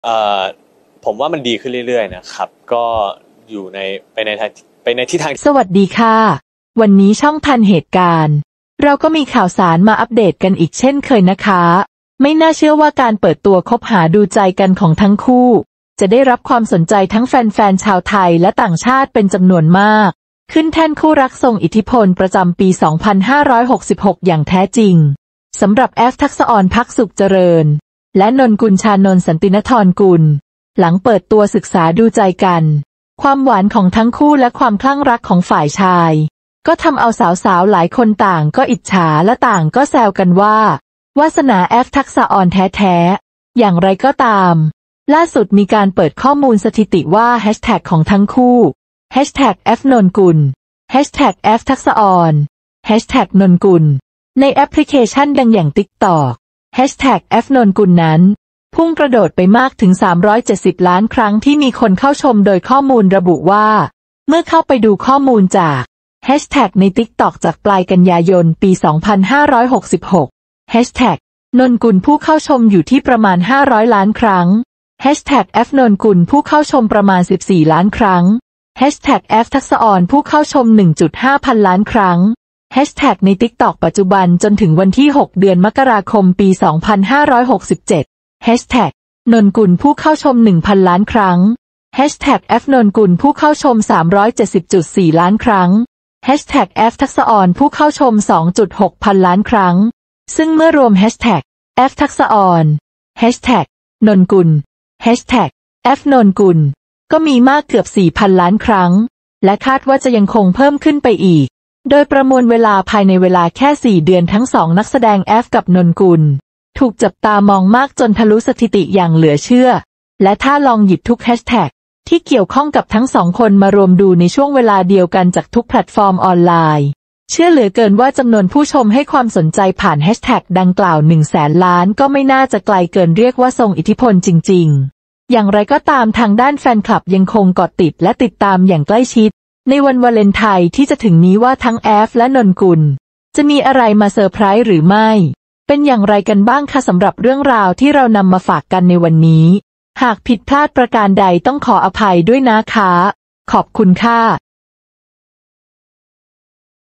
เอ่อผมว่ามันดีขึ้นเรื่อยๆนะครับก็อยู่ในไปในทิศทางสวัสดีค่ะวันนี้ช่องทันเหตุการณ์เราก็มีข่าวสารมาอัปเดตกันอีกเช่นเคยนะคะไม่น่าเชื่อว่าการเปิดตัวคบหาดูใจกันของทั้งคู่จะได้รับความสนใจทั้งแฟนๆชาวไทยและต่างชาติเป็นจำนวนมากขึ้นแท่นคู่รักทรงอิทธิพลประจำปี 2566 อย่างแท้จริงสำหรับแอฟทักษอร ภักดิ์สุขเจริญและนนกุลชานนท์สันตินธรกุลหลังเปิดตัวศึกษาดูใจกันความหวานของทั้งคู่และความคลั่งรักของฝ่ายชายก็ทำเอาสาวๆหลายคนต่างก็อิจฉาและต่างก็แซวกันว่าวาสนาแอฟทักษอรแท้ๆอย่างไรก็ตามล่าสุดมีการเปิดข้อมูลสถิติว่าแฮชแท็กของทั้งคู่แฮชแท็กแอฟนนกุลแฮชแท็กแอฟทักษอรแฮชแท็กนนกุลในแอปพลิเคชันดังอย่าง TikTok แฮชแท็กแอฟนนกุลนั้นพุ่งกระโดดไปมากถึง370ล้านครั้งที่มีคนเข้าชมโดยข้อมูลระบุว่าเมื่อเข้าไปดูข้อมูลจากแฮชแท็กใน TikTok จากปลายกันยายนปี 2566แฮชแท็กนนกุลผู้เข้าชมอยู่ที่ประมาณ500ล้านครั้งแฮชแท็กแอฟนนกุลผู้เข้าชมประมาณ14ล้านครั้งแฮชแท็กแอฟทักษอรผู้เข้าชม 1.5 พันล้านครั้งแฮชแท็กใน TikTok ปัจจุบันจนถึงวันที่6เดือนมกราคมปี 2567แฮชแท็กนนกุลผู้เข้าชม 1,000 ล้านครั้งแฮชแท็กแอฟนนกุลผู้เข้าชม 370.4 ล้านครั้งแฮชแท็กแอฟทักษอรผู้เข้าชม 2.6 พันล้านครั้งซึ่งเมื่อรวมแฮชแท็กแอฟทักษอรแฮชแท็กนนกุลแฮชแท็กแอฟนนกุลก็มีมากเกือบ 4,000 ล้านครั้งและคาดว่าจะยังคงเพิ่มขึ้นไปอีกโดยประมวลเวลาภายในเวลาแค่4เดือนทั้งสองนักแสดงแอฟกับนนกุลถูกจับตามองมากจนทะลุสถิติอย่างเหลือเชื่อและถ้าลองหยิบทุกแฮชแท็กที่เกี่ยวข้องกับทั้งสองคนมารวมดูในช่วงเวลาเดียวกันจากทุกแพลตฟอร์มออนไลน์เชื่อเหลือเกินว่าจำนวนผู้ชมให้ความสนใจผ่านแฮชแท็กดังกล่าว100,000 ล้านก็ไม่น่าจะไกลเกินเรียกว่าทรงอิทธิพลจริงๆอย่างไรก็ตามทางด้านแฟนคลับยังคงเกาะติดและติดตามอย่างใกล้ชิดในวันวาเลนไทน์ที่จะถึงนี้ว่าทั้งแอฟและนนกุลจะมีอะไรมาเซอร์ไพรส์หรือไม่เป็นอย่างไรกันบ้างคะสำหรับเรื่องราวที่เรานำมาฝากกันในวันนี้หากผิดพลาดประการใดต้องขออภัยด้วยนะคะขอบคุณค่ะ